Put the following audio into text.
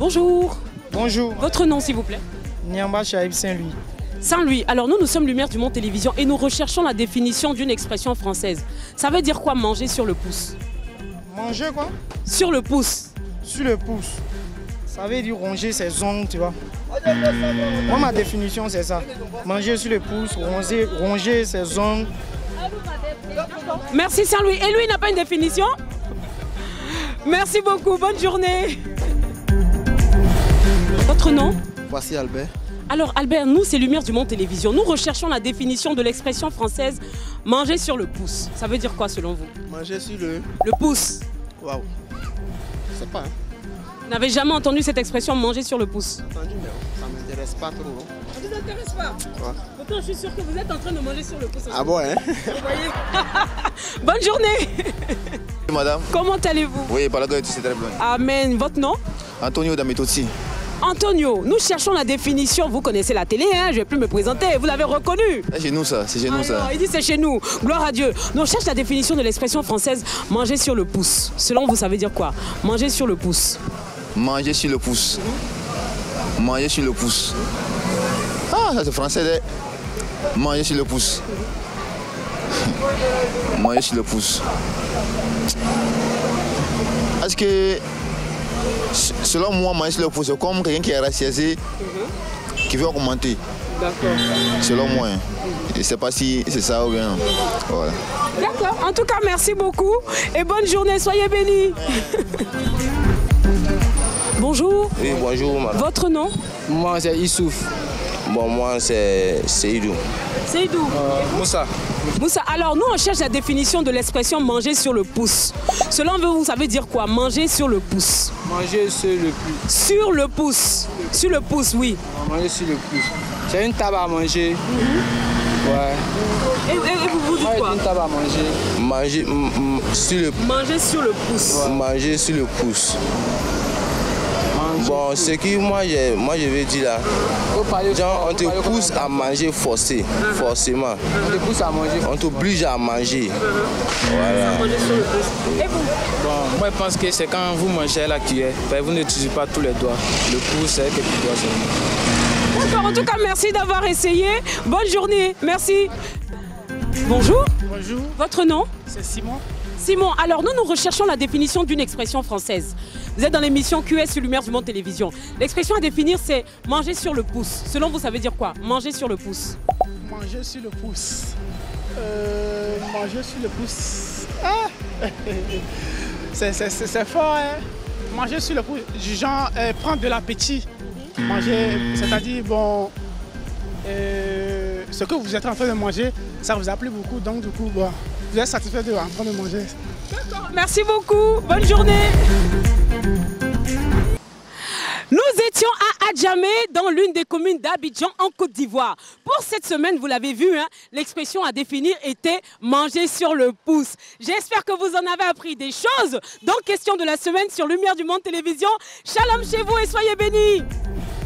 Bonjour. Bonjour. Votre nom s'il vous plaît? Niamba Chaïb Saint-Louis. Saint-Louis. Alors nous sommes Lumière du Monde Télévision et nous recherchons la définition d'une expression française. Ça veut dire quoi manger sur le pouce? Manger quoi? Sur le pouce. Sur le pouce. Ça veut dire ronger ses ongles, tu vois. Moi, ma définition, c'est ça. Manger sur le pouce, ronger ses ongles. Merci Saint-Louis. Et lui, il n'a pas une définition? Merci beaucoup. Bonne journée. Votre nom? Voici Albert. Alors Albert, nous, c'est Lumière du Monde Télévision. Nous recherchons la définition de l'expression française manger sur le pouce. Ça veut dire quoi selon vous? Manger sur le... Le pouce. Waouh. Je sais pas. Hein. Vous n'avez jamais entendu cette expression manger sur le pouce? Entendu, mais ça ne m'intéresse pas trop. Hein. Ça ne vous intéresse pas? Ouais. Pourtant, je suis sûre que vous êtes en train de manger sur le pouce. Ah bon, hein? Vous voyez? Bonne journée. Madame. Comment allez-vous? Oui, par là, c'est très bien. Amen. Votre nom? Antonio Damitozzi. Antonio, nous cherchons la définition. Vous connaissez la télé, hein? Je ne vais plus me présenter. Vous l'avez reconnu? C'est chez nous ça, c'est chez nous ça. Non, il dit c'est chez nous. Gloire à Dieu. Nous on cherche la définition de l'expression française manger sur le pouce. Selon vous, ça veut dire quoi? Manger sur le pouce. Manger sur le pouce. Manger sur le pouce. Ah, ça c'est français. Manger sur le pouce. Manger sur le pouce. Est-ce que, selon moi, manger sur le pouce, c'est comme quelqu'un qui est rassasié, qui veut augmenter. D'accord. Selon moi. Je ne sais pas si c'est ça ou bien. Voilà. D'accord. En tout cas, merci beaucoup et bonne journée. Soyez bénis. Bonjour. Oui, bonjour madame. Votre nom? Moi c'est Issouf. Bon, moi c'est Seydou. Seydou. Moussa. Moussa, alors nous on cherche la définition de l'expression manger sur le pouce. Selon vous, ça veut dire quoi? Manger sur le pouce. Manger sur le pouce. Sur le pouce. Sur le pouce, oui. Manger sur le pouce. C'est une table à manger. Ouais. Et vous dites quoi? Une table à manger. Manger sur le pouce. Manger sur le pouce. Ouais. Manger sur le pouce. Bon, ce que moi je veux dire là, genre on te pousse à manger forcé, forcément. On te pousse à manger. On t'oblige à manger. Voilà. Et vous? Bon, moi je pense que c'est quand vous mangez la cuillère, vous n'utilisez pas tous les doigts. Le pouce, c'est quelques doigts seulement. D'accord, en tout cas merci d'avoir essayé. Bonne journée, merci. Bonjour. Bonjour. Votre nom? C'est Simon. Simon, alors nous recherchons la définition d'une expression française. Vous êtes dans l'émission QS sur Lumière du Monde Télévision. L'expression à définir, c'est manger sur le pouce. Selon vous, ça veut dire quoi? Manger sur le pouce. Manger sur le pouce. Manger sur le pouce. Ah. C'est fort, hein? Manger sur le pouce. Genre, prendre de l'appétit. Manger, c'est-à-dire, bon, ce que vous êtes en train de manger, ça vous a plu beaucoup. Donc, du coup, bon, vous êtes satisfait de en train de manger. D'accord, merci beaucoup. Bonne journée. Nous étions à Adjamé, dans l'une des communes d'Abidjan, en Côte d'Ivoire. Pour cette semaine, vous l'avez vu, hein, l'expression à définir était « manger sur le pouce ». J'espère que vous en avez appris des choses. Donc, question de la semaine sur Lumière du Monde Télévision. Shalom chez vous et soyez bénis.